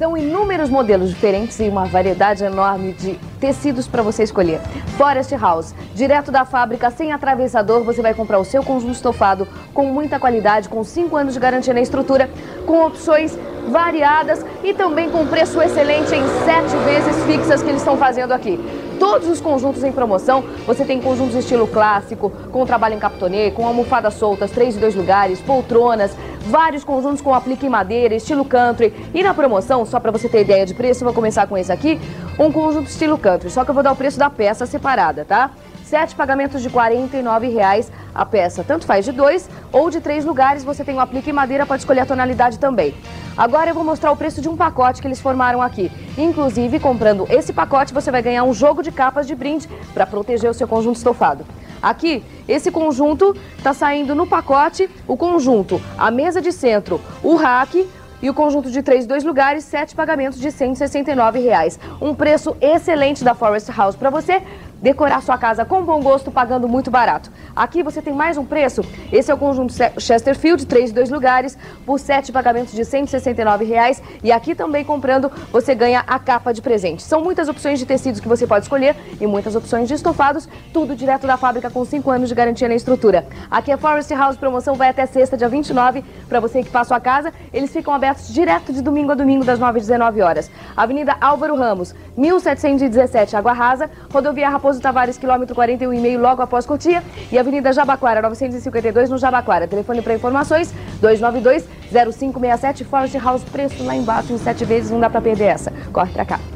São inúmeros modelos diferentes e uma variedade enorme de tecidos para você escolher. Forest House, direto da fábrica, sem atravessador, você vai comprar o seu conjunto estofado com muita qualidade, com 5 anos de garantia na estrutura, com opções variadas e também com preço excelente em 7 vezes fixas que eles estão fazendo aqui. Todos os conjuntos em promoção, você tem conjuntos estilo clássico, com trabalho em capitonê, com almofadas soltas, 3 e 2 lugares, poltronas, vários conjuntos com aplique em madeira, estilo country. E na promoção, só para você ter ideia de preço, eu vou começar com esse aqui, um conjunto estilo country, só que eu vou dar o preço da peça separada, tá? 7 pagamentos de R$ 49,00 a peça. Tanto faz de 2 ou de 3 lugares, você tem o aplique em madeira, pode escolher a tonalidade também. Agora eu vou mostrar o preço de um pacote que eles formaram aqui. Inclusive, comprando esse pacote, você vai ganhar um jogo de capas de brinde para proteger o seu conjunto estofado. Aqui, esse conjunto está saindo no pacote, o conjunto, a mesa de centro, o rack e o conjunto de 3 e 2 lugares, 7 pagamentos de R$ 169,00. Um preço excelente da Forest House para você decorar sua casa com bom gosto, pagando muito barato. Aqui você tem mais um preço. Esse é o conjunto Chesterfield, 3 e 2 lugares, por 7 pagamentos de R$ 169,00. E aqui também comprando, você ganha a capa de presente. São muitas opções de tecidos que você pode escolher e muitas opções de estofados, tudo direto da fábrica com 5 anos de garantia na estrutura. Aqui é Forest House, promoção vai até sexta, dia 29, para você equipar a sua casa. Eles ficam abertos direto de domingo a domingo, das 9 às 19 horas. Avenida Álvaro Ramos, 1717, Água Rasa, Rodovia Raposo Tavares, quilômetro 41,5, logo após Cotia, e Avenida Jabaquara, 952, no Jabaquara. Telefone para informações, 292-0567, Forest House, preço lá embaixo, em 7 vezes, não dá para perder essa. Corre para cá.